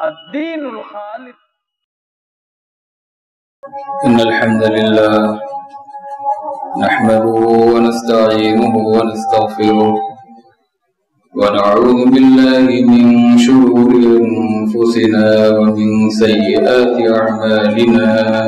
الدين الخالص. إن الحمد لله نحمده ونستعينه ونستغفره ونعوذ بالله من شرور أنفسنا ومن سيئات أعمالنا.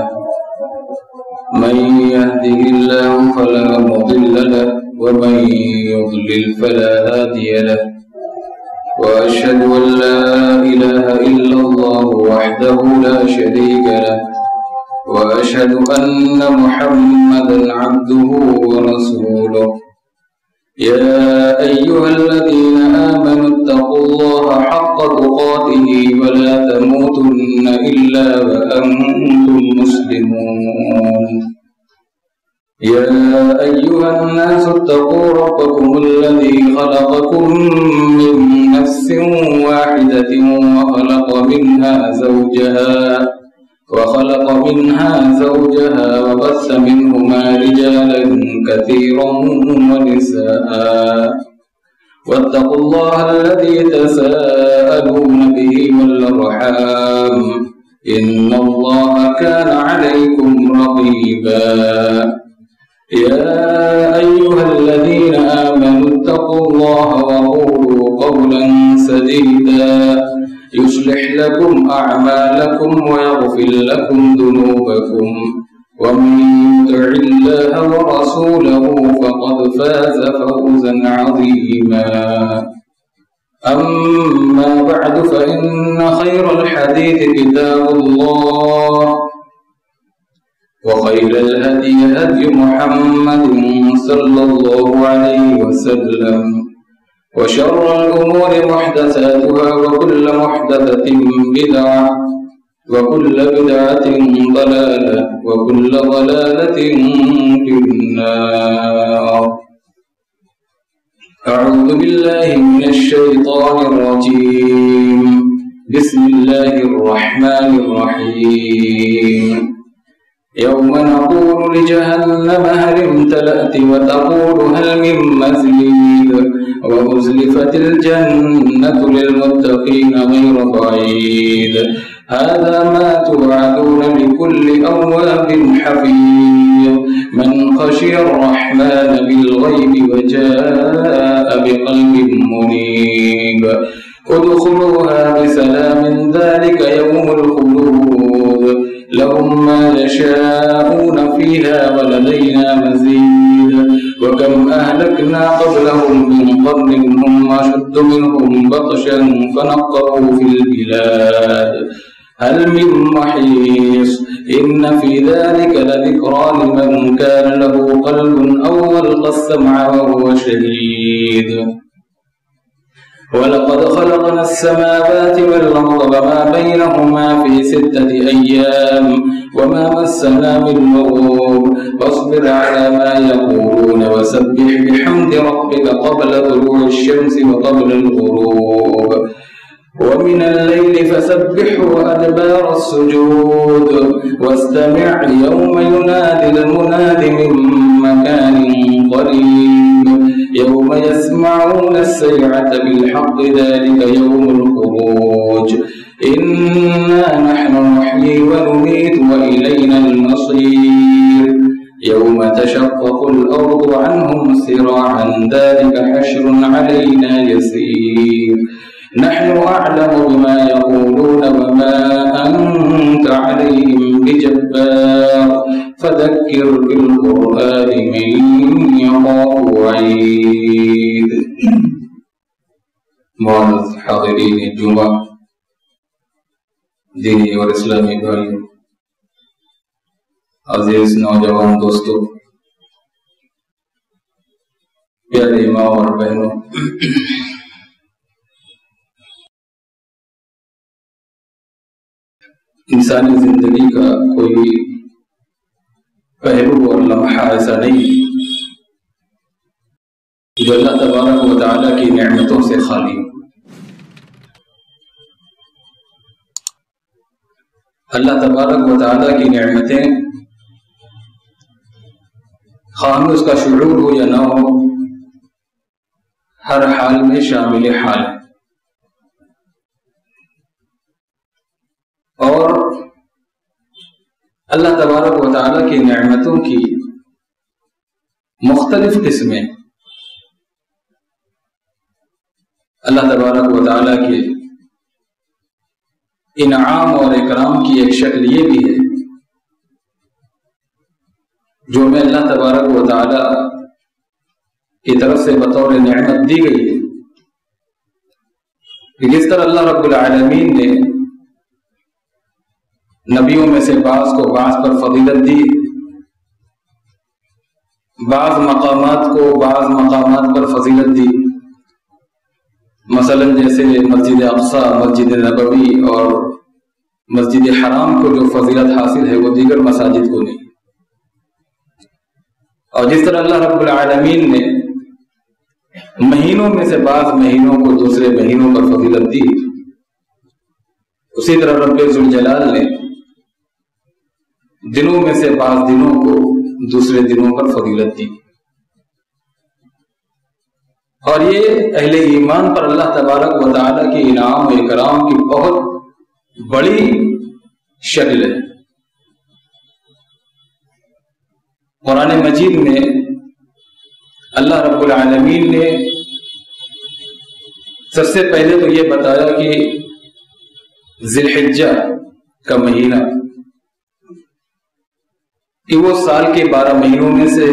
من يهده الله فلا مضل له ومن يضلل فلا هادي له. وأشهد أن لا إله إلا الله وحده لا شريك له. وأشهد أن محمدا عبده ورسوله. يا أيها الذين آمنوا اتقوا الله حق تقاته ولا تموتن إلا وأنتم مسلمون. يا أيها الناس اتقوا ربكم الذي خلقكم من نفس واحدة وخلق منها زوجها وبث منهما رجالا كثيرا ونساء. واتقوا الله الذي تساءلون به والأرحام إن الله كان عليكم رقيبا. يا أيها الذين آمنوا اتقوا الله وقولوا قولا سديدا يصلح لكم أعمالكم ويغفر لكم ذنوبكم. ومن يطع الله ورسوله فقد فاز فوزا عظيما. أما بعد فإن خير الحديث كتاب الله وخير الهدي هدي محمد صلى الله عليه وسلم. وشر الأمور محدثاتها وكل محدثة بدعة وكل بدعة ضلالة وكل ضلالة في النار. أعوذ بالله من الشيطان الرجيم. بسم الله الرحمن الرحيم. يوم نقول لجهنم هل امتلأت وتقول هل من مزيد وأزلفت الجنة للمتقين غير بعيد. هذا ما توعدون لكل أواب حفيظ من خشي الرحمن بالغيب وجاء بقلب منيب. ادخلوها بسلام ذلك يوم الخلود. لهم ما يشاءون فيها ولدينا مزيد. وكم أهلكنا قبلهم من قرن هم أشد منهم بطشا فنقبوا في البلاد هل من محيص. إن في ذلك لذكرى لمن كان له قلب أو ألقى السمع وهو شهيد. ولقد خلقنا السماوات والأرض وما بينهما في 6 أيام وما مسنا من لغوب. فاصبر على ما يقولون وسبح بحمد ربك قبل طلوع الشمس وقبل الغروب. ومن الليل فسبحه وأدبار السجود. واستمع يوم ينادي المناد من مكان قريب. يوم يسمعون السيعة بالحق ذلك يوم الخروج. إنا نحن نحيي ونميت وإلينا المصير. يوم تشقق الأرض عنهم سراعا ذلك حشر علينا يسير. نحن أعلم بما يقولون وما أنت عليهم بجبار. فذكر بالقرآن من يخاف وعيد. معزز حاضرین جمعہ، دینی اور اسلامی بھائیوں، عزیز نوجوان دوستوں، پیارے ماں اور بہنوں، انسانی زندگی کا کوئی پہلو اور لمحہ ایسا نہیں جو اللہ تبارک و تعالیٰ کی نعمتوں سے خالی ہو۔ اللہ تبارک و تعالیٰ کی نعمتیں خواہ ہمیں اس کا شعور ہو یا نہ ہو، ہر حال میں شامل حال ہے۔ اللہ تبارک و تعالیٰ کی نعمتوں کی مختلف قسمیں. اللہ تبارک و تعالیٰ کے انعام اور اکرام کی ایک شکل یہ بھی ہے جو ہمیں اللہ تبارک و تعالیٰ کی طرف سے بطور نعمت دی گئی ہے کہ جس طرح اللہ رب العالمین نے نبیوں میں سے بعض کو بعض پر فضیلت دی، بعض مقامات کو بعض مقامات پر فضیلت دی، مثلا جیسے مسجد اقصی، مسجد نبوی اور مسجد حرام کو جو فضیلت حاصل ہے وہ دیگر مساجد کو نہیں. اور جس طرح اللہ رب العالمین نے مہینوں میں سے بعض مہینوں کو دوسرے مہینوں پر فضیلت دی، اسی طرح رب ذوالجلال نے دنوں میں سے بعض دنوں کو دوسرے دنوں پر فضیلت دی. اور یہ اہل ایمان پر اللہ تبارک و تعالیٰ کی انعام و اکرام کی بہت بڑی شکل ہے. قرآن مجید میں اللہ رب العالمین نے سب سے پہلے تو یہ بتایا کہ ذی الحجہ کا مہینہ کہ وہ سال کے 12 مہینوں میں سے،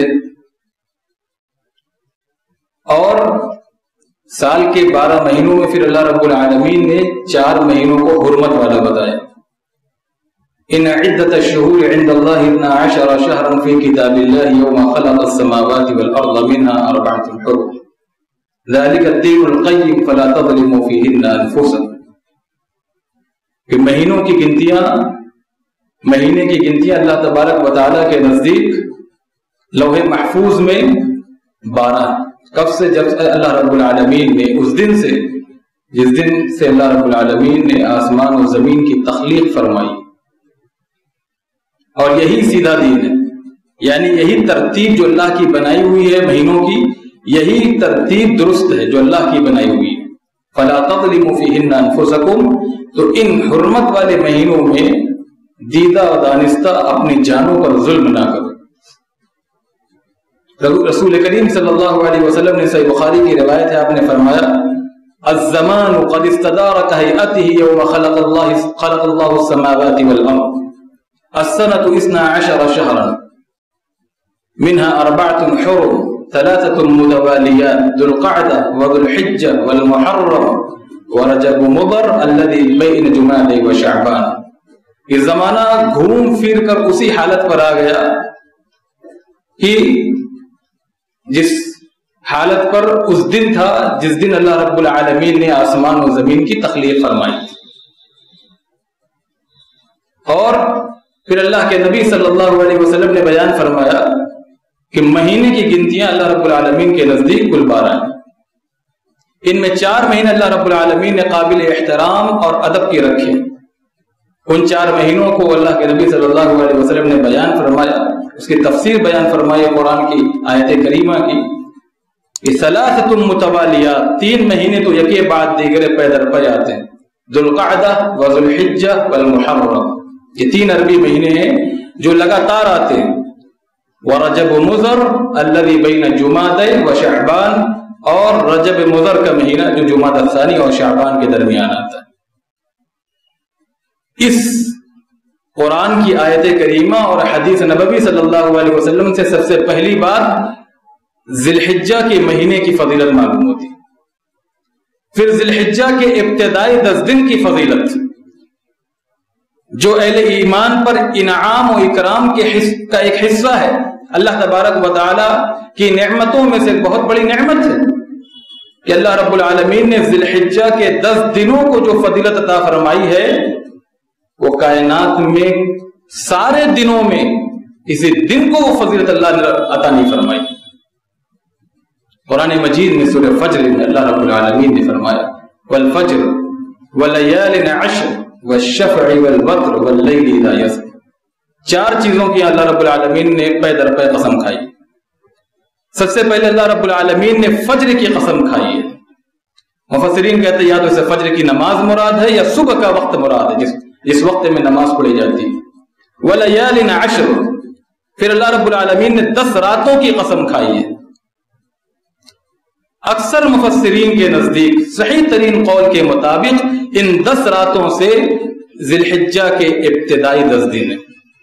اور سال کے 12 مہینوں میں پھر اللہ رب العالمین نے 4 مہینوں کو حرمت والا بتایا. ان عدت الشہور عند اللہ 12 شہرا فی کتاب اللہ یوم خلق السماوات والارض منها 4 حرم ذلك الدین القیم فلا تظلموا فیہن انفسکم. کہ مہینوں کی گنتیاں، مہینے کی گنتیاں اللہ تبارک و تعالیٰ کے نزدیک لوح محفوظ میں 12. کب سے؟ جب اللہ رب العالمین نے اس دن سے، جس دن سے اللہ رب العالمین نے آسمان و زمین کی تخلیق فرمائی. اور یہی سیدھا دین ہے، یعنی یہی ترتیب جو اللہ کی بنائی ہوئی ہے مہینوں کی، یہی ترتیب درست ہے جو اللہ کی بنائی ہوئی ہے. فلا تظلموا فیہن انفسکم. تو ان حرمت والے مہینوں میں دیدہ و دانستہ اپنی جانوں پر ظلم نہ کرو. رسول کریم صلی اللہ علیہ وسلم نے صحیح بخاری کی روایت ہے، آپ نے فرمایا الزمان قد استدار كهيئته يوم خلق الله السماوات والارض السنة 12 شهرا منها 4 حرم 3 متواليات ذو القعدة وذو الحجة والمحرم ورجب مضر الذي بين جمادى وشعبان. یہ زمانہ گھوم پھر کر اسی حالت پر آ گیا کہ جس حالت پر اس دن تھا جس دن اللہ رب العالمین نے آسمان و زمین کی تخلیق فرمائی. اور پھر اللہ کے نبی صلی اللہ علیہ وسلم نے بیان فرمایا کہ مہینے کی گنتیاں اللہ رب العالمین کے نزدیک کل 12 ہیں. ان میں 4 مہینے اللہ رب العالمین نے قابل احترام اور ادب کے رکھے. ان 4 مہینوں کو اللہ کے نبی صلی اللہ علیہ وسلم نے بیان فرمایا، اس کی تفسیر بیان فرمائی قرآن کی آیت کریمہ کی. 3 متوالیات، 3 مہینے تو یکے بعد دیگر پے در پے آتے ہیں. ذو القعدہ و ذو الحجہ والمحرم، یہ 3 عربی مہینے ہیں جو لگاتار آتے ہیں. ورجب مضر الذی بین جمادی و شعبان، اور رجب مضر کا مہینہ جو جمادی الثانی اور شعبان کے درمیان آتا ہے. اس قرآن کی آیت کریمہ اور حدیث نبوی صلی اللہ علیہ وسلم سے سب سے پہلی بات ذی الحجہ کے مہینے کی فضیلت معلوم ہوتی. پھر ذی الحجہ کے ابتدائی 10 دن کی فضیلت جو اہل ایمان پر انعام و اکرام کا ایک حصہ ہے. اللہ تبارک و تعالی کی نعمتوں میں سے بہت بڑی نعمت ہے کہ اللہ رب العالمین نے ذی الحجہ کے 10 دنوں کو جو فضیلت عطا فرمائی ہے وہ کائنات میں سارے دنوں میں کسی دن کو وہ فضیلت اللہ نے عطا نہیں فرمائی. قرآن مجید میں سورہ فجر میں اللہ رب العالمین نے فرمایا والفجر ولیال عشر والشفع والوتر واللیل اذا یسر. 4 چیزوں کی اللہ رب العالمین نے پے در پے قسم کھائی. سب سے پہلے اللہ رب العالمین نے فجر کی قسم کھائی ہے. مفسرین کہتے ہیں یا تو اسے فجر کی نماز مراد ہے یا صبح کا وقت مراد ہے جس وقت میں نماز پڑھی جاتی ہے. ولیال عشر، پھر اللہ رب العالمین نے 10 راتوں کی قسم کھائی ہے۔ اکثر مفسرین کے نزدیک صحیح ترین قول کے مطابق ان 10 راتوں سے ذی الحجہ کے ابتدائی 10 دن ہیں۔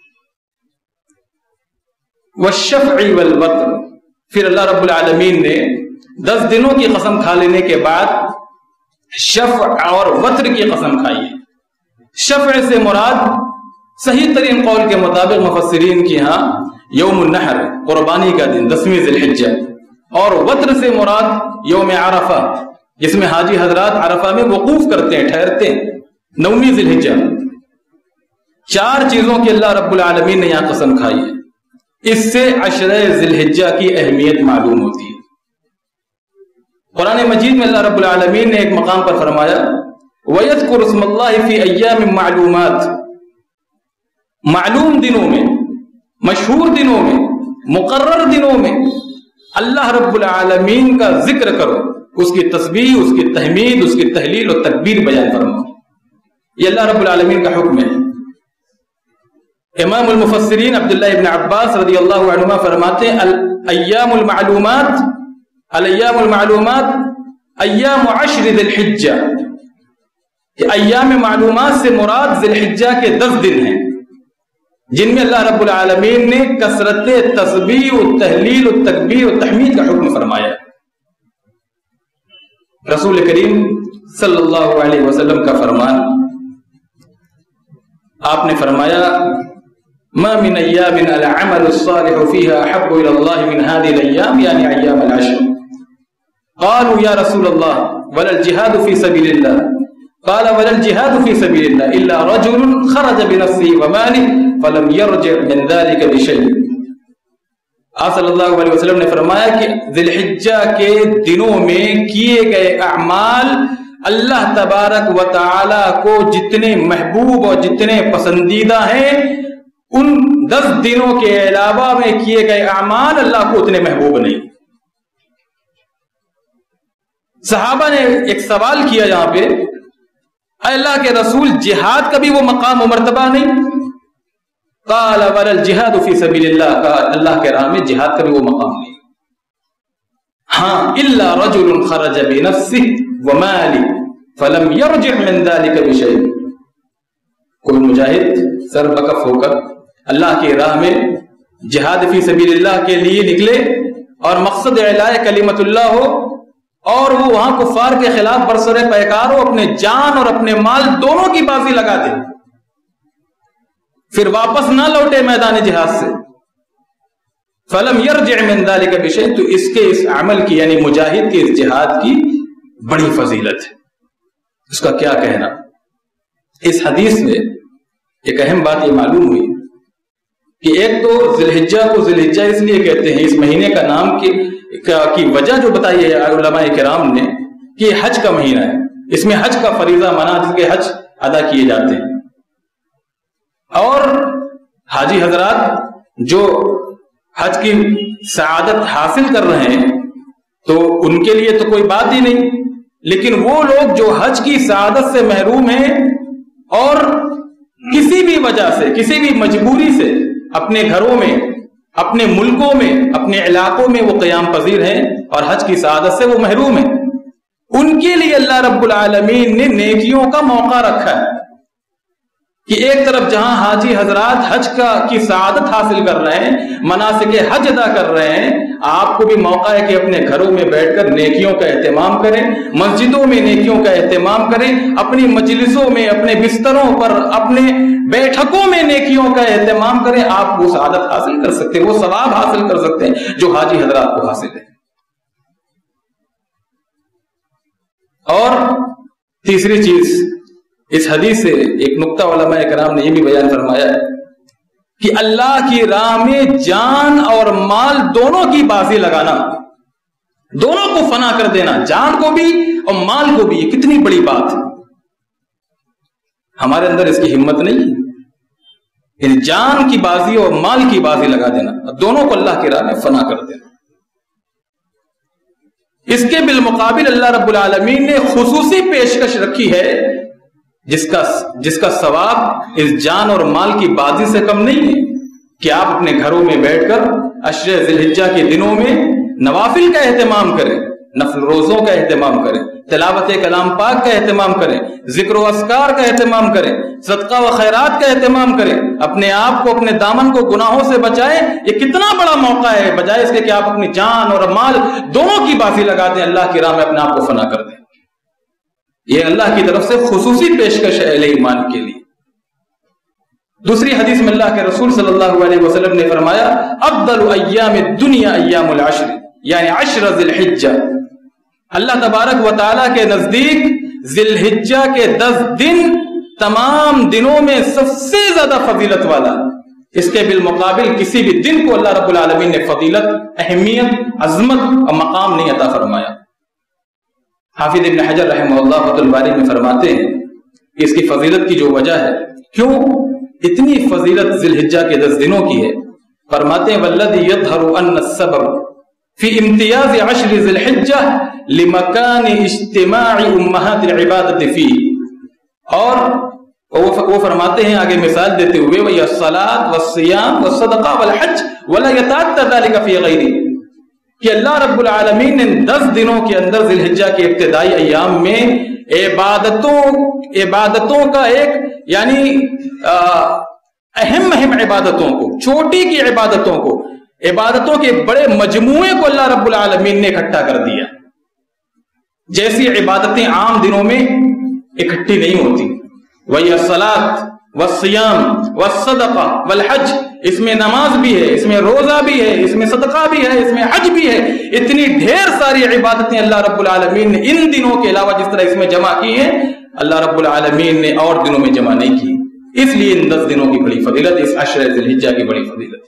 والشفع والوتر، پھر اللہ رب العالمین نے 10 دنوں کی قسم کھا لینے کے بعد شفع اور وتر کی قسم کھائی ہے۔ شفع سے مراد صحیح ترین قول کے مطابق مفسرین کی ہاں یوم النحر، قربانی کا دن 10ویں ذی الحجہ، اور وتر سے مراد یوم عرفہ، جس میں حاجی حضرات عرفہ میں وقوف کرتے ہیں، ٹھہرتے ہیں، 9ویں ذی الحجہ۔ 4 چیزوں کی اللہ رب العالمین نے یہاں قسم کھائی ہے۔ اس سے عشرہ ذی الحجہ کی اہمیت معلوم ہوتی ہے۔ قرآن مجید میں اللہ رب العالمین نے ایک مقام پر فرمایا وَيَذْكُرُ اسْمَ اللَّهِ فِي أَيَّامٍ مَعْلُومَاتٍ، معلوم دنوں میں، مشہور دنوں میں، مقرر دنوں میں اللہ رب العالمین کا ذکر کرو، اس کی تسبیح، اس کی تحمید، اس کی تحلیل اور تکبیر بیان فرماؤ۔ یہ اللہ رب العالمین کا حکم ہے۔ امام المفسرین عبداللہ ابن عباس رضی اللہ عنہما فرماتے ہیں الایام المعلومات ایام عشر ذی الحجہ، کہ ایام معلومات سے مراد ذی الحجہ کے 10 دن ہیں جن میں اللہ رب العالمین نے کثرت تسبیح و تحلیل و تکبیر و تحمید کا حکم فرمایا۔ رسول کریم صلی اللہ علیہ وسلم کا فرمان، آپ نے فرمایا ما من ایام العمل الصالح فيها احب الى الله من هذه الايام، یعنی ایام العشر۔ قالوا یا رسول اللہ ولا الجهاد في سبيل الله، قال ولا الجهاد في سبيل الله الا رجل خرج بنفسه وماله فلم يرجع من ذلك بشيء۔ آپ صلی اللہ علیہ وسلم نے فرمایا کہ ذی الحجہ کے دنوں میں کیے گئے اعمال اللہ تبارک و تعالی کو جتنے محبوب اور جتنے پسندیدہ ہیں، ان 10 دنوں کے علاوہ میں کیے گئے اعمال اللہ کو اتنے محبوب نہیں۔ صحابہ نے ایک سوال کیا یہاں پہ، اے اللہ کے رسول جہاد کا بھی وہ مقام و مرتبہ نہیں؟ قال ولا الجہاد فی سبیل اللہ، کہا اللہ کے راہ میں جہاد کا بھی وہ مقام نہیں، ہاں الا رجل خرج بنفسه وماله فلم يرجع من ذلك بشيء، کوئی مجاہد سر بکف ہو کر اللہ کی راہ میں جہاد فی سبیل اللہ کے لیے نکلے اور مقصد اعلاء کلمت اللہ ہو، اور وہ وہاں کفار کے خلاف برسر پیکار ہو، اپنے جان اور اپنے مال دونوں کی بازی لگا دے، پھر واپس نہ لوٹے میدان جہاد سے، فلم یرجع من ذلک بشیء، تو اس کے اس عمل کی یعنی مجاہد کے اس جہاد کی بڑی فضیلت ہے۔ اس کا کیا کہنا؟ اس حدیث میں ایک اہم بات یہ معلوم ہوئی کہ ایک تو ذی الحجہ کو ذی الحجہ اس لیے کہتے ہیں، اس مہینے کا نام کی وجہ جو بتائی ہے علماء کرام نے کہ یہ حج کا مہینہ ہے، اس میں حج کا فریضہ مناسک کے حج ادا کیے جاتے ہیں، اور حاجی حضرات جو حج کی سعادت حاصل کر رہے ہیں تو ان کے لیے تو کوئی بات ہی نہیں، لیکن وہ لوگ جو حج کی سعادت سے محروم ہیں اور کسی بھی وجہ سے، کسی بھی مجبوری سے اپنے گھروں میں، اپنے ملکوں میں، اپنے علاقوں میں وہ قیام پذیر ہیں اور حج کی سعادت سے وہ محروم ہیں، ان کے لیے اللہ رب العالمین نے نیکیوں کا موقع رکھا ہے کہ ایک طرف جہاں حاجی حضرات حج کی سعادت حاصل کر رہے ہیں، مناسک حج ادا کر رہے ہیں، آپ کو بھی موقع ہے کہ اپنے گھروں میں بیٹھ کر نیکیوں کا اہتمام کریں، مسجدوں میں نیکیوں کا اہتمام کریں، اپنی مجلسوں میں، اپنے بستروں پر، اپنے بیٹھکوں میں نیکیوں کا اہتمام کریں، آپ وہ سعادت حاصل کر سکتے ہیں، وہ ثواب حاصل کر سکتے ہیں جو حاجی حضرات کو حاصل ہے۔ اور تیسری چیز، اس حدیث سے ایک نقطہ علماء کرام نے یہ بھی بیان فرمایا ہے کہ اللہ کی راہ میں جان اور مال دونوں کی بازی لگانا، دونوں کو فنا کر دینا، جان کو بھی اور مال کو بھی، یہ کتنی بڑی بات ہے۔ ہمارے اندر اس کی ہمت نہیں ہے، جان کی بازی اور مال کی بازی لگا دینا، دونوں کو اللہ کی راہ میں فنا کر دینا۔ اس کے بالمقابل اللہ رب العالمین نے خصوصی پیشکش رکھی ہے جس کا ثواب اس جان اور مال کی بازی سے کم نہیں ہے کہ آپ اپنے گھروں میں بیٹھ کر عشر ذی الحجہ کے دنوں میں نوافل کا اہتمام کریں، نفل روزوں کا اہتمام کریں، تلاوت کلام پاک کا اہتمام کریں، ذکر و اذکار کا اہتمام کریں، صدقہ و خیرات کا اہتمام کریں، اپنے آپ کو، اپنے دامن کو گناہوں سے بچائیں۔ یہ کتنا بڑا موقع ہے، بجائے اس کے کہ آپ اپنی جان اور مال دونوں کی بازی لگا دیں، اللہ کی راہ میں اپنے آپ کو فنا کر دیں۔ یہ اللہ کی طرف سے خصوصی پیشکش ہے اہل ایمان کے لیے۔ دوسری حدیث میں اللہ کے رسول صلی اللہ علیہ وسلم نے فرمایا افضل ایام الدنیا ایام العشر، یعنی عشر ذی الحجہ۔ اللہ تبارک و تعالیٰ کے نزدیک ذی الحجہ کے 10 دن تمام دنوں میں سب سے زیادہ فضیلت والا، اس کے بالمقابل کسی بھی دن کو اللہ رب العالمین نے فضیلت، اہمیت، عظمت اور مقام نہیں عطا فرمایا۔ حافظ ابن حجر رحمہ اللہ فتح الباری میں فرماتے ہیں کہ اس کی فضیلت کی جو وجہ ہے، کیوں اتنی فضیلت ذی الحجہ کے 10 دنوں کی ہے، فرماتے ہیں والذی یظہر ان السبب فی امتیاز عشر ذی الحجہ لمکان اجتماع امہات العبادت فیہ، اور وہ فرماتے ہیں آگے مثال دیتے ہوئے وہی الصلاۃ والصیام والصدقہ والحج ولا یتعدى ذلك فی غیرہ، کہ اللہ رب العالمین نے 10 دنوں کے اندر ذی الحجہ کے ابتدائی ایام میں عبادتوں کا ایک یعنی اہم عبادتوں کو، چھوٹی کی عبادتوں کے بڑے مجموعے کو اللہ رب العالمین نے اکٹھا کر دیا۔ جیسی عبادتیں عام دنوں میں اکٹھی نہیں ہوتی، وہی الصلاۃ والصیام والصدقہ والحج، اس میں نماز بھی ہے، اس میں روزہ بھی ہے، اس میں صدقہ بھی ہے، اس میں حج بھی ہے، اتنی ڈھیر ساری عبادتیں اللہ رب العالمین نے ان دنوں کے علاوہ جس طرح اس میں جمع کی ہیں، اللہ رب العالمین نے اور دنوں میں جمع نہیں کی۔ اس لیے ان 10 دنوں کی بڑی فضیلت، اس عشر ذی الحجہ کی بڑی فضیلت۔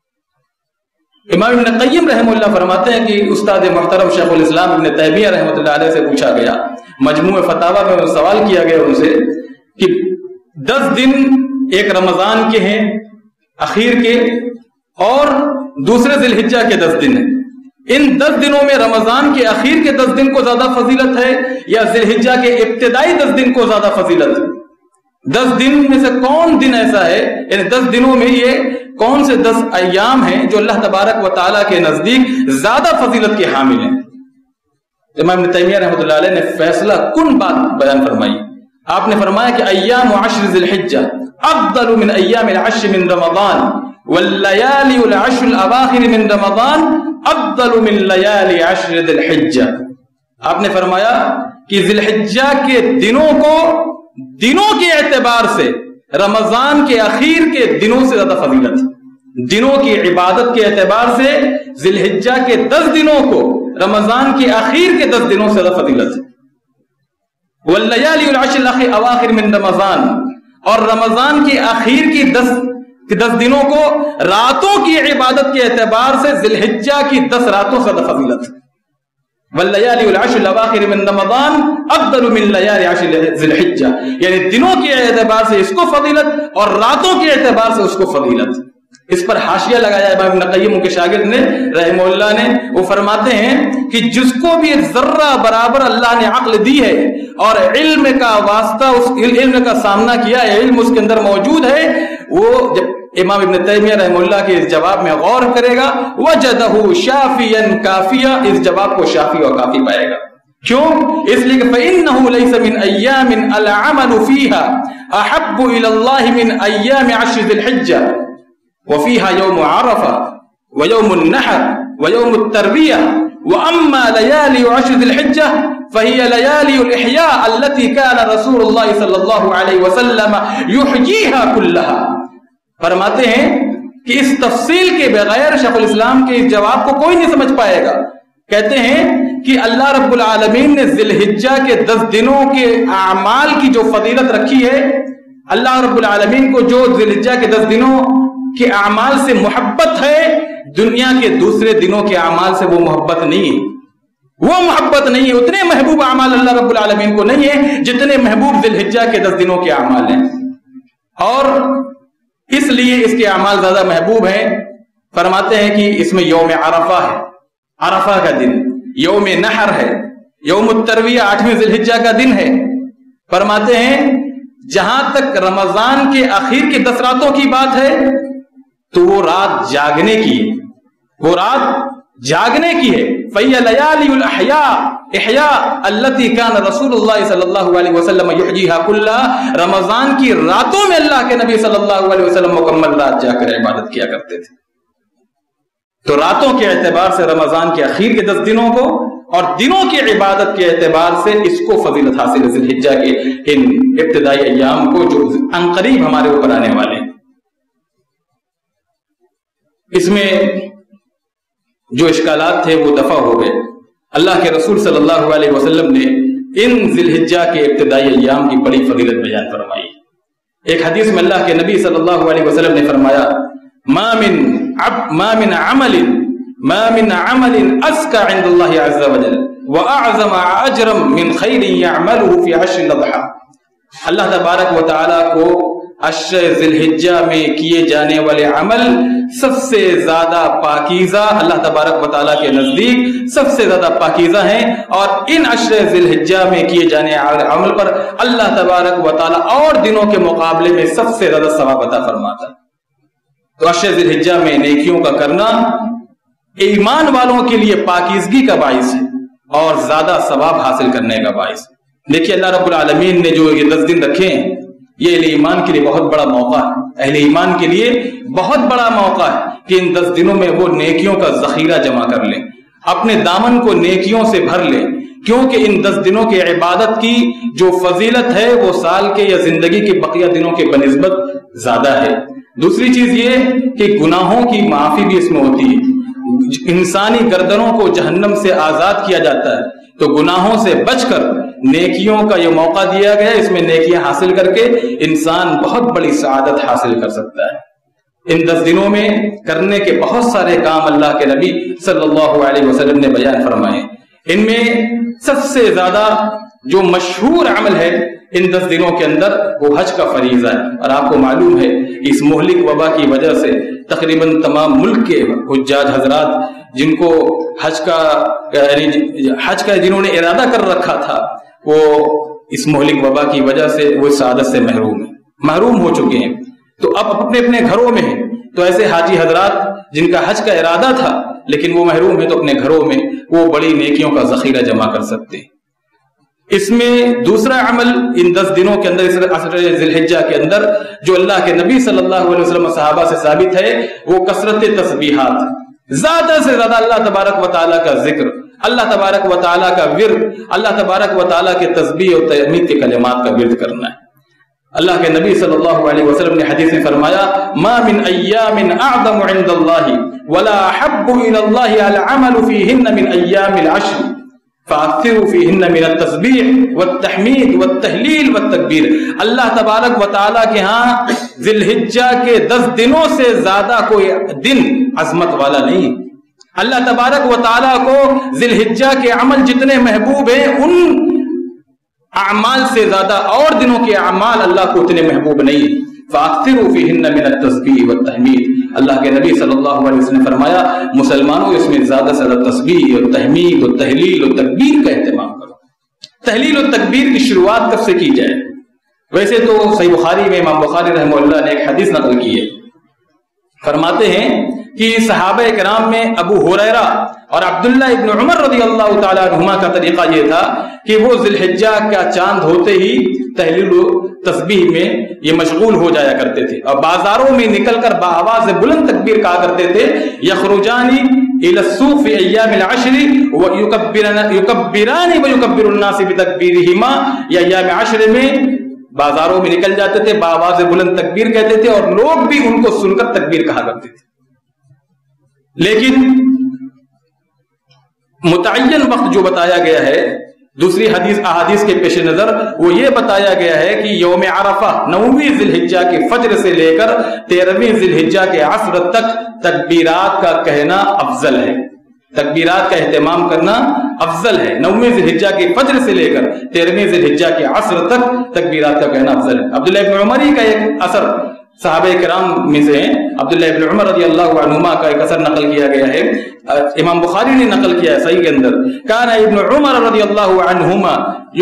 امام ابن قیم رحمہ اللہ فرماتے ہیں کہ استاد محترم شیخ الاسلام ابن تیمیہ رحمۃ اللہ علیہ سے پوچھا گیا، مجموع فتاوی میں سوال کیا گیا ان سے کہ 10 دن ایک رمضان کے ہیں اخیر کے اور دوسرے ذی الحجہ کے 10 دن ہیں، ان 10 دنوں میں رمضان کے اخیر کے 10 دن کو زیادہ فضیلت ہے یا ذی الحجہ کے ابتدائی 10 دن کو زیادہ فضیلت ہے؟ 10 دن میں سے کون دن ایسا ہے، یعنی 10 دنوں میں یہ کون سے 10 ایام ہیں جو اللہ تبارک و تعالیٰ کے نزدیک زیادہ فضیلت کے حامل ہیں؟ امام ابن تیمیہ رحمۃ اللہ علیہ نے فیصلہ کن بات بیان فرمائی۔ آپ نے فرمایا کہ ایام عشر ذی الحجہ افضل من ایام العشر من رمضان واللیالی العشر الاواخر من رمضان افضل من لیالی عشر ذی الحجہ۔ آپ نے فرمایا کہ ذی الحجہ کے دنوں کے اعتبار سے رمضان کے اخیر کے دنوں سے زیادہ فضیلت، دنوں کی عبادت کے اعتبار سے ذی الحجہ کے 10 دنوں کو رمضان کے اخیر کے 10 دنوں سے زیادہ فضیلت، واللیالی العشر الاواخر من رمضان، اور رمضان کے اخیر کی 10 دنوں کو راتوں کی عبادت کے اعتبار سے ذی الحجہ کی 10 راتوں سے زیادہ فضیلت، واللیالی العشر الاواخر من رمضان افضل من لیالی عشر ذی الحجہ، یعنی دنوں کے اعتبار سے اس کو فضیلت اور راتوں کے اعتبار سے اس کو فضیلت۔ اس پر حاشیہ لگایا امام ابن قیم کے شاگرد نے رحمہ اللہ نے، وہ فرماتے ہیں کہ جس کو بھی ذرہ برابر اللہ نے عقل دی ہے اور علم کا واسطہ، اس علم کا سامنا کیا ہے، علم اس کے اندر موجود ہے، وہ جب امام ابن تیمیہ رحمہ اللہ کے اس جواب میں غور کرے گا وجدہ شافیا کافیا، اس جواب کو شافی اور کافی پائے گا۔ کیوں؟ اس لیے کہ فإنه ليس من أيام العمل فيها أحب إلى الله من أيام عشر ذي الحجة، وفيها يوم عرفة ويوم النحر ويوم التروية، وأما ليالي عشر ذي الحجة فهي ليالي الإحياء التي كان رسول الله صلى الله عليه وسلم يحييها كلها۔ فرماتے ہیں کہ اس تفصیل کے بغیر شیخ الاسلام کے اس جواب کو کوئی نہیں سمجھ پائے گا۔ کہتے ہیں کہ اللہ رب العالمین نے ذی الحجہ کے 10 دنوں کے اعمال کی جو فضیلت رکھی ہے، اللہ رب العالمین کو جو ذی الحجہ کے 10 دنوں کے اعمال سے محبت ہے، دنیا کے دوسرے دنوں کے اعمال سے وہ محبت نہیں ہے، وہ محبت نہیں ہے، اتنے محبوب اعمال اللہ رب العالمین کو نہیں ہے جتنے محبوب ذی الحجہ کے 10 دنوں کے اعمال ہیں، اور اس لیے اس کے اعمال زیادہ محبوب ہیں۔ فرماتے ہیں کہ اس میں یوم عرفہ ہے، عرفہ کا دن، یوم نحر ہے، یوم الترویہ 8ویں ذی الحجہ کا دن ہے۔ فرماتے ہیں جہاں تک رمضان کے آخر کی 10 راتوں کی بات ہے تو وہ رات جاگنے کی ہے، وہ رات جاگنے کی ہے۔ فَيَّ لَيَالِيُ الْأَحْيَاءِ احیاء الَّتِي كَانَ رسول اللہ صلی اللہ علیہ وسلم يحجیها كلها، رمضان کی راتوں میں اللہ کے نبی صلی اللہ علیہ وسلم مکمل رات جا کر عبادت کیا کرتے تھے۔ تو راتوں کے اعتبار سے رمضان کے اخیر کے 10 دنوں کو اور دنوں کی عبادت کے اعتبار سے اس کو فضیلت حاصل ہے، ذی الحجہ کے ان ابتدائی ایام کو جو عنقریب ہمارے اوپر آنے والے ہیں۔ اس میں جو اشکالات تھے وہ دفع ہو گئے۔ اللہ کے رسول صلی اللہ علیہ وسلم نے ان ذی الحجہ کے ابتدائی ایام کی بڑی فضیلت بیان فرمائی۔ ایک حدیث میں اللہ کے نبی صلی اللہ علیہ وسلم نے فرمایا ما من عمل ازکى عند اللہ عز وجل واعظم اجرا من خیر يعمله في عشر الاضحى، اللہ تبارک و تعالی کو عشر ذی الحجہ میں کیے جانے والے عمل سب سے زیادہ پاکیزہ، اللہ تبارک و تعالیٰ کے نزدیک سب سے زیادہ پاکیزہ ہیں، اور ان عشر ذی الحجہ میں کیے جانے والے عمل پر اللہ تبارک و تعالیٰ اور دنوں کے مقابلے میں سب سے زیادہ ثواب عطا فرماتا ہے۔ تو عشر ذی الحجہ میں نیکیوں کا کرنا ایمان والوں کے لیے پاکیزگی کا باعث ہے اور زیادہ ثواب حاصل کرنے کا باعث ہے۔ دیکھیے اللہ رب العالمین نے جو یہ 10 دن رکھے ہیں، یہ اہل ایمان کے لیے بہت بڑا موقع ہے، اہل ایمان کے لیے بہت بڑا موقع ہے کہ ان 10 دنوں میں وہ نیکیوں کا ذخیرہ جمع کر لیں، اپنے دامن کو نیکیوں سے بھر لیں، کیونکہ ان 10 دنوں کی عبادت کی جو فضیلت ہے وہ سال کے یا زندگی کے بقیہ دنوں کے بنسبت زیادہ ہے۔ دوسری چیز یہ کہ گناہوں کی معافی بھی اس میں ہوتی ہے، انسانی گردنوں کو جہنم سے آزاد کیا جاتا ہے، تو گناہوں سے بچ کر نیکیوں کا یہ موقع دیا گیا، اس میں نیکیاں حاصل کر کے انسان بہت بڑی سعادت حاصل کر سکتا ہے۔ ان 10 دنوں میں کرنے کے بہت سارے کام اللہ کے نبی صلی اللہ علیہ وسلم نے بیان فرمائے، ان میں سب سے زیادہ جو مشہور عمل ہے ان 10 دنوں کے اندر وہ حج کا فریضہ ہے، اور آپ کو معلوم ہے اس مہلک وبا کی وجہ سے تقریباً تمام ملک کے حجاج حضرات جن کو حج کا جنہوں نے ارادہ کر رکھا تھا، وہ اس مہلک وبا کی وجہ سے وہ سعادت سے محروم ہو چکے ہیں۔ تو اب اپنے اپنے گھروں میں ہیں، تو ایسے حاجی حضرات جن کا حج کا ارادہ تھا لیکن وہ محروم ہیں، تو اپنے گھروں میں وہ بڑی نیکیوں کا ذخیرہ جمع کر سکتے ہیں۔ اس میں دوسرا عمل ان 10 دنوں کے اندر، اس عشر ذی الحجہ کے اندر جو اللہ کے نبی صلی اللہ علیہ وسلم صحابہ سے ثابت ہے، وہ کثرت تسبیحات، زیادہ سے زیادہ اللہ تبارک و تعالیٰ کا ذکر، اللہ تبارک و تعالیٰ کا ورد، اللہ تبارک و تعالیٰ کے تسبیح اور تحمید کے کلمات کا ورد کرنا ہے۔ اللہ کے نبی صلی اللہ علیہ وسلم نے حدیث میں فرمایا ما من ایام اعظم عند اللہ ولا احب الى اللہ العمل فیہن من ایام العشر فاکثروا فیہن من التسبیح والتحمید والتہلیل والتکبیر۔ اللہ تبارک و تعالیٰ کے ہاں ذی الحجہ کے 10 دنوں سے زیادہ کوئی دن عظمت والا نہیں۔ اللہ تبارک و تعالیٰ کو ذی الحجہ کے عمل جتنے محبوب ہیں، ان اعمال سے زیادہ اور دنوں کے اعمال اللہ کو اتنے محبوب نہیں۔ فاکثروا فیہن من التسبیح والتحمید، اللہ کے نبی صلی اللہ علیہ وسلم نے فرمایا مسلمانوں اس میں زیادہ سے زیادہ تسبیح اور تحمید اور تہلیل اور تکبیر کا اہتمام کرو۔ تہلیل اور تکبیر کی شروعات کب سے کی جائے؟ ویسے تو صحیح بخاری میں امام بخاری رحمہ اللہ نے ایک حدیث نقل کی ہے، فرماتے ہیں کہ صحابہ کرام میں ابو ہریرہ اور عبداللہ ابن عمر رضی اللہ تعالیٰ عنہما کا طریقہ یہ تھا کہ وہ ذی الحجہ کا چاند ہوتے ہی تہلیل و تسبیح میں یہ مشغول ہو جایا کرتے تھے، اور بازاروں میں نکل کر بآواز بلند تکبیر کہا کرتے تھے یخرجان الى السوق فی ایام العشر یکبران ویکبر الناس بتکبیرہما، یا ایام عشر میں بازاروں میں نکل جاتے تھے، بآواز بلند تکبیر کہتے تھے اور لوگ بھی ان کو سن کر تکبیر کہا کرتے تھے۔ لیکن متعین وقت جو بتایا گیا ہے دوسری احادیث کے پیش نظر وہ یہ بتایا گیا ہے کہ یوم عرفہ 9ویں ذی الحجہ کے فجر سے لے کر 13ویں ذی الحجہ کے عصر تک تکبیرات کا کہنا افضل ہے، تکبیرات کا اہتمام کرنا افضل ہے۔ 9ویں ذی الحجہ کے فجر سے لے کر 13ویں ذی الحجہ کے عصر تک تکبیرات کا کہنا افضل ہے۔ عبداللہ ابن عمر کا ایک اثر صحابہ کرام میں سے ہیں، عبداللہ ابن عمر رضی اللہ عنہما کا ایک اثر نقل کیا گیا ہے، امام بخاری نے نقل کیا ہے صحیح کے اندر، کان ابن عمر رضی اللہ عنہما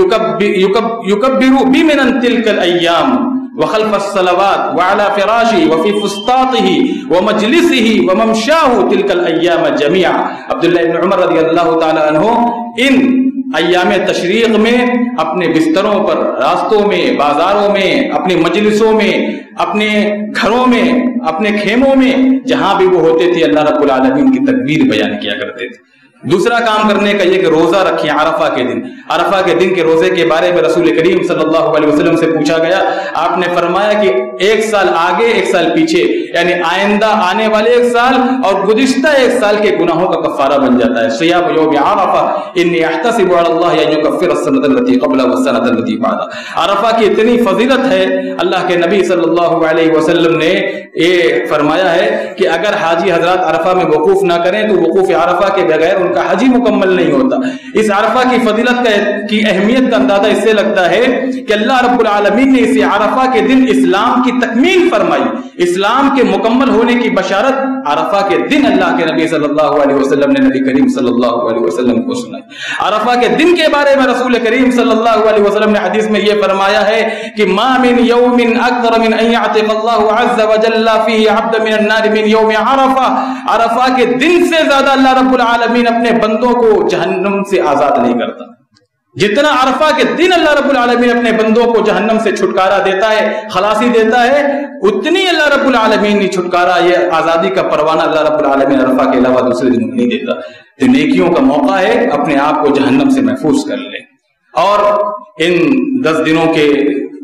یکبر بمن تلک الایام وخلف الصلوات وعلى فراشه وفي فسطاطه ومجلسه وممشاه تلك الايام جميعا۔ عبداللہ ابن عمر رضی اللہ تعالی عنہ ان ایام تشریق میں اپنے بستروں پر، راستوں میں، بازاروں میں، اپنے مجلسوں میں، اپنے گھروں میں، اپنے خیموں میں، جہاں بھی وہ ہوتے تھے اللہ رب العالمین کی تکبیر بیان کیا کرتے تھے۔ دوسرا کام کرنے کا یہ کہ روزہ رکھیں عرفہ کے دن۔ عرفہ کے دن کے روزے کے بارے میں رسول کریم صلی اللہ علیہ وسلم سے پوچھا گیا، آپ نے فرمایا کہ ایک سال آگے ایک سال پیچھے، یعنی آئندہ آنے والے ایک سال اور گزشتہ ایک سال کے گناہوں کا کفارہ بن جاتا ہے۔ صیام یوم عرفہ انی احتسب علی اللہ ان یکفر السنۃ التي قبل والسنۃ التي بعد۔ عرفہ کی اتنی فضیلت ہے، اللہ کے نبی صلی اللہ علیہ وسلم نے یہ فرمایا ہے کہ اگر حاجی حضرات عرفہ میں وقوف نہ کریں تو وقوف عرفہ کے بغیر ان کا حج ہی مکمل نہیں ہوتا۔ اس عرفہ کی فضیلت کی اہمیت کا اندازہ اس سے لگتا ہے کہ اللہ رب العالمین نے اسے عرفہ کے دن اسلام کی تکمیل فرمائی، اسلام کے مکمل ہونے کی بشارت عرفہ کے دن اللہ کے نبی صلی اللہ علیہ وسلم نے نبی کریم صلی اللہ علیہ وسلم کو سنائی۔ عرفہ کے دن کے بارے میں رسول کریم صلی اللہ علیہ وسلم نے حدیث میں یہ فرمایا ہے کہ ما من یوم اکثر من ان یعتق اللہ عز وجل فیہ عبد من النار من یوم عرفہ۔ عرفہ کے دن سے زیادہ اللہ رب العالمین اپنے بندوں کو جہنم سے آزاد نہیں کرتا۔ جتنا عرفہ کے دن اللہ رب العالمین اپنے بندوں کو جہنم سے چھٹکارا دیتا ہے، خلاصی دیتا ہے، اتنی اللہ رب العالمین نے چھٹکارا، یہ آزادی کا پروانہ اللہ رب العالمین عرفہ کے علاوہ دوسرے دن نہیں دیتا۔ تو نیکیوں کا موقع ہے، اپنے آپ کو جہنم سے محفوظ کر لیں۔ اور ان 10 دنوں کے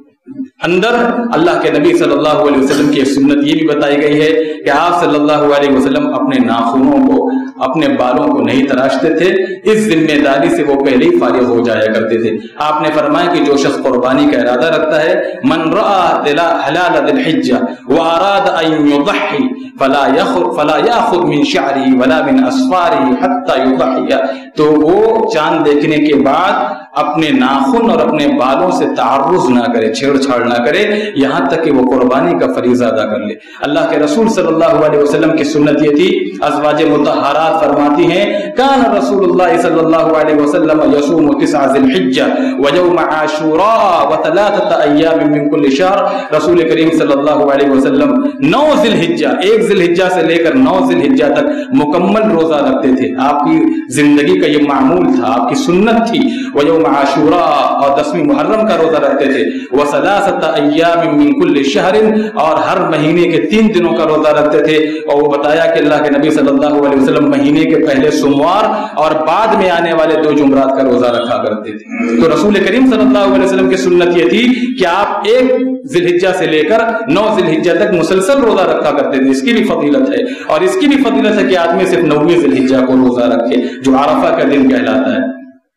اندر اللہ کے نبی صلی اللہ علیہ وسلم کی سنت یہ بھی بتائی گئی ہے کہ آپ صلی اللہ علیہ وسلم اپنے ناخنوں کو، اپنے بالوں کو نہیں تراشتے تھے، اس ذمہ داری سے وہ پہلے ہی فارغ ہو جایا کرتے تھے۔ آپ نے فرمایا کہ جو شخص قربانی کا ارادہ رکھتا ہے، من رأى حلال ذی الحجہ واراد ان یضحی فلا یاخذ من شعره ولا من اصفاره حتى یضحی، تو وہ چاند دیکھنے کے بعد اپنے ناخن اور اپنے بالوں سے تعرض نہ کرے، چھیڑ چھاڑ نہ کرے، یہاں تک کہ وہ قربانی کا فریضہ ادا کر لے۔ اللہ کے رسول صلی اللہ علیہ وسلم کی سنت یہ تھی، ازواج مطہرات فرماتی ہیں کان رسول اللہ صلی اللہ علیہ وسلم یصوم 9 ذی الحجہ ویوم عاشوراء وثلاثة ایام من کل شہر۔ رسول کریم صلی اللہ علیہ وسلم 9 ذی الحجہ، 1 ذی الحجہ سے لے کر 9 ذی الحجہ تک مکمل روزہ رکھتے تھے۔ آپ کی زندگی کا یہ معمول تھا، آپ کی سنت تھی۔ ویوم عاشوراء، اور 10ویں محرم کا روزہ رکھتے تھے۔ وثلاثة ایام من کل شہر، اور ہر مہینے کے 3 دنوں کا روزہ رکھتے تھے۔ اور وہ بتایا کہ اللہ کے نبی صلی اللہ علیہ وسلم مہینے کے پہلے سوموار اور بعد میں آنے والے 2 جمعرات کا روزہ رکھا کرتے تھے۔ تو رسول کریم صلی اللہ علیہ وسلم کی سنت یہ تھی کہ آپ 1 ذی الحجہ سے لے کر 9 ذی الحجہ تک مسلسل روزہ رکھا کرتے تھے۔ اس کی بھی فضیلت ہے، اور اس کی بھی فضیلت ہے کہ آدمی صرف 9ویں ذی الحجہ کو روزہ رکھے جو عرفہ کا دن کہلاتا ہے۔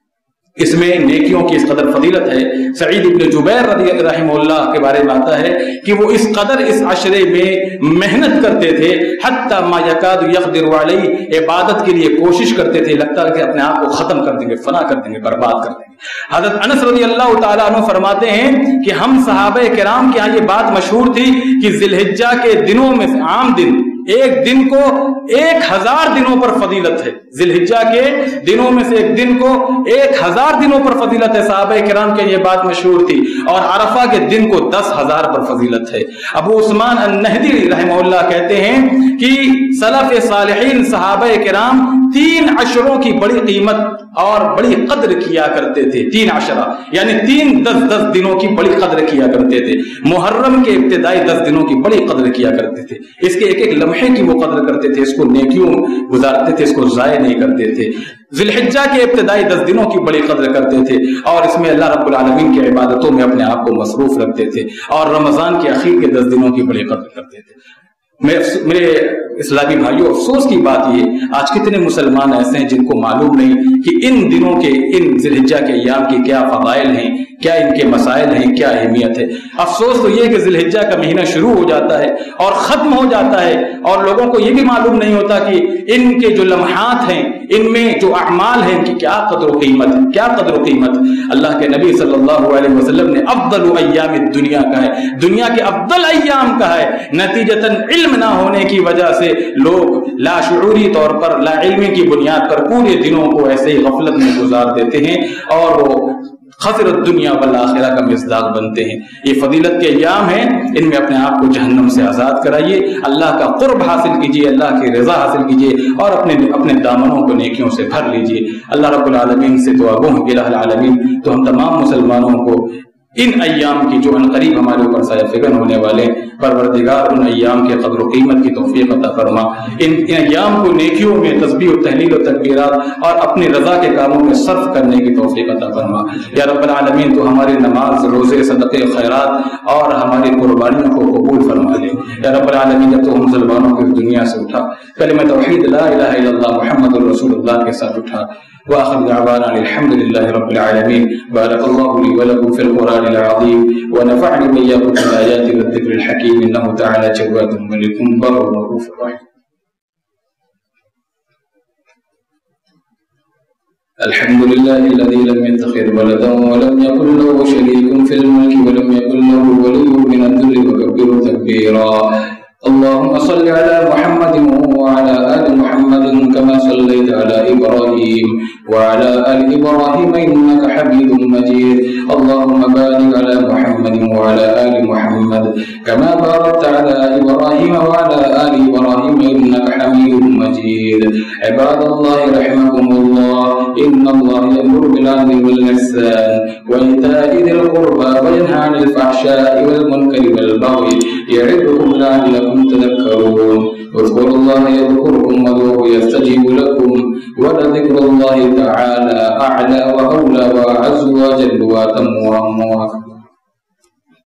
اس میں نیکیوں کی اس قدر فضیلت ہے۔ سعید ابن جبیر رضی رحمہ اللہ کے بارے میں آتا ہے کہ وہ اس قدر اس عشرے میں محنت کرتے تھے، حتی ما یکاد یقدر علیہ، عبادت کے لیے کوشش کرتے تھے، لگتا ہے کہ اپنے آپ کو ختم کر دیں گے، فنا کر دیں گے، برباد کر دیں گے۔ حضرت انس رضی اللہ تعالیٰ عنہ فرماتے ہیں کہ ہم صحابہ کرام کے یہاں یہ بات مشہور تھی کہ ذی الحجہ کے دنوں میں سے عام دن، ایک دن کو 1000 دنوں پر فضیلت ہے۔ ذی الحجہ کے دنوں میں سے ایک دن کو 1000 دنوں پر فضیلت ہے۔ صحابہ کرام کے یہ بات مشہور تھی، اور عرفہ کے دن کو 10,000 پر فضیلت ہے۔ ابو عثمان النہدی رحمہ اللہ کہتے ہیں کہ سلف صالحین صحابہ کرام 3 عشروں کی بڑی قیمت اور بڑی قدر کیا کرتے تھے۔ 3 عشرہ یعنی 10 دنوں کی بڑی قدر کیا کرتے تھے۔ محرم کے ابتدائی 10 دنوں کی بڑی قدر کیا کرتے تھے، اس کے ایک لمحے کی وہ قدر کرتے تھے، اس کو نیکیوں گزارتے تھے، اس کو ضائع نہیں کرتے تھے۔ ذی الحجہ کے ابتدائی 10 دنوں کی بڑی قدر کرتے تھے، اور اس میں اللہ رب العالمین کی عبادتوں میں اپنے آپ کو مصروف رکھتے تھے، اور رمضان کے اخیر کے 10 دنوں کی بڑی قدر کرتے تھے۔ میرے اسلامی بھائیوں، افسوس کی بات یہ آج کتنے مسلمان ایسے ہیں جن کو معلوم نہیں کہ ان دنوں کے، ان ذی الحجہ کے ایام کے کیا فضائل ہیں، کیا ان کے مسائل ہیں، کیا اہمیت ہے۔ افسوس تو یہ کہ ذی الحجہ کا مہینہ شروع ہو جاتا ہے اور ختم ہو جاتا ہے، اور لوگوں کو یہ بھی معلوم نہیں ہوتا کہ ان کے جو لمحات ہیں، ان میں جو اعمال ہیں کہ کیا قدر و قیمت ہے، کیا قدر و قیمت۔ اللہ کے نبی صلی اللہ علیہ وسلم نے افضل ایام الدنیا کا ہے، دنیا کے افضل ایام کا ہے، نتیجتاً علم نہ ہونے کی وجہ سے لوگ لاشعوری طور پر، لا علمی کی بنیاد پر پورے دنوں کو ایسے ہی غفلت میں گزار دیتے ہیں اور وہ خسر الدنیا والآخرہ کا مصداق بنتے ہیں۔ یہ فضیلت کے ایام ہیں، ان میں اپنے آپ کو جہنم سے آزاد کرائیے، اللہ کا قرب حاصل کیجیے، اللہ کی رضا حاصل کیجیے اور اپنے دامنوں کو نیکیوں سے بھر لیجیے۔ اللہ رب العالمین سے دعا گو ہیں کہ الہ العالمین تو ہم تمام مسلمانوں کو ان ایام کی جو عنقریب ہمارے اوپر سایہ فگن ہونے والے، پروردگار ان ایام کے قدر و قیمت کی توفیق عطا فرما، ان ایام کو نیکیوں میں تسبیح و تہلیل و تکبیرات اور اپنی رضا کے کاموں میں صرف کرنے کی توفیق عطا فرما۔ یا رب العالمین تو ہماری نماز، روزے، صدقے، خیرات اور ہماری قربانیوں کو قبول فرما لے۔ یا رب العالمین جب تو ہم مسلمانوں کو اس دنیا سے اٹھا، کلمہ توحید لا الہ الا اللہ محمد الرسول اللہ کے ساتھ اٹھا۔ وآخر دعوانا الحمد لله رب العالمين. بارك الله لي ولكم في القرآن العظيم ونفعني وإياكم بالآيات والذكر الحكيم إنه تعالى جواد ملك بر رؤوف رحيم. الحمد لله الذي لم يتخذ ولدا ولم يكن له شريك في الملك ولم يكن له ولي من الذل وكبره تكبيرا. اللهم صل على محمد وعلى آل محمد كما صليت على إبراهيم وعلى آل إبراهيم إنك حميد مجيد. اللهم بارك على محمد وعلى آل محمد كما باركت على إبراهيم وعلى آل إبراهيم إنك حميد مجيد. عباد الله رحمكم الله، إن الله يأمر بالعدل والإحسان وإيتاء ذي القربى وينهى عن الفحشاء والمنكر والبغي يعظكم لعلكم تذكرون. اذكروا الله يذكركم وادعوه يستجيب لكم ولذكر الله تعالى أعلى وأولى.